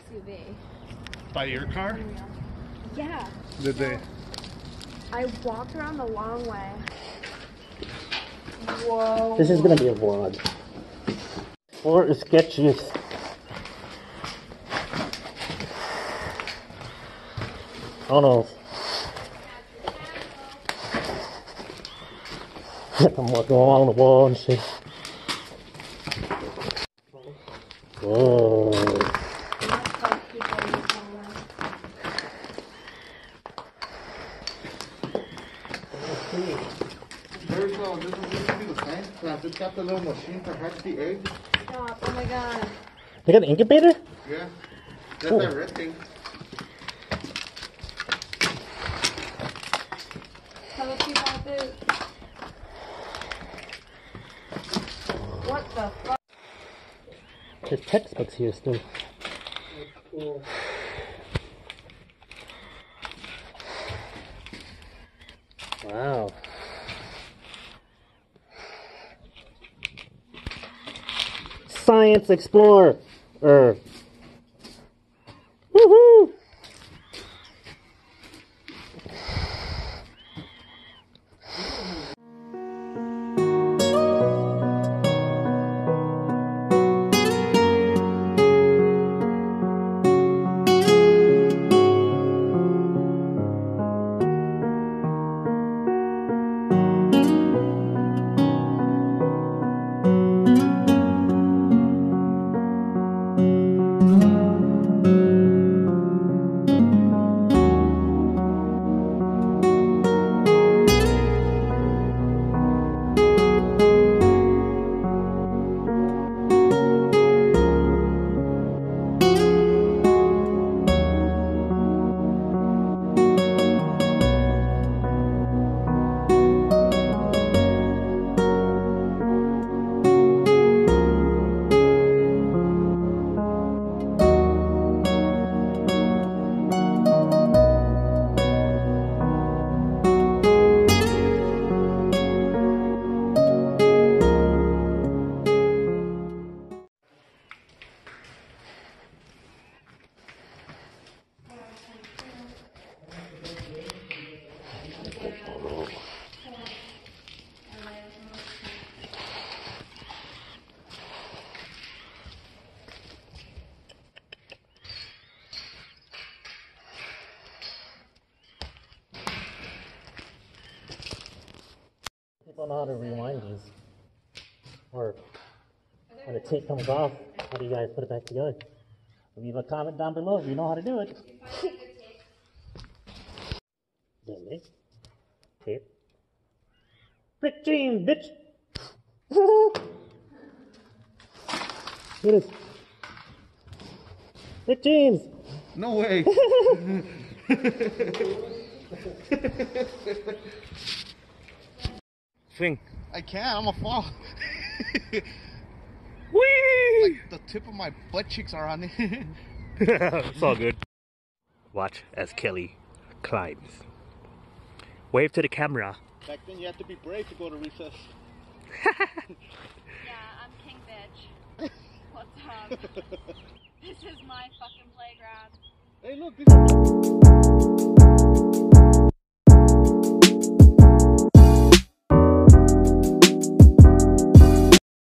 SUV. By your car? Yeah. Did they? I walked around the long way. Whoa. This is gonna be a vlog. Or sketches. Oh no. I'm walking along the wall and shit. Whoa. There's this is going to be the same class. It's got the little machine to hatch the egg. Stop. Oh my god. They got an incubator? Yeah. That's Cool. that red thing. Tell us about this. What the fuck? There's textbooks here still. Cool. Wow. Science Explorer. Woohoo! People know how to rewind these. Or when the tape comes off, how do you guys put it back together? Leave a comment down below if you know how to do it. Really? Tape. Rick James, bitch! Look at this. Rick James! No way. Swing. I can't. I'm gonna fall. Whee! Like the tip of my butt cheeks are on it. It's all good. Watch as Kelly climbs. Wave to the camera. Back then, you had to be brave to go to recess. Yeah, I'm King Bitch. What's up? This is my fucking playground. Hey, look.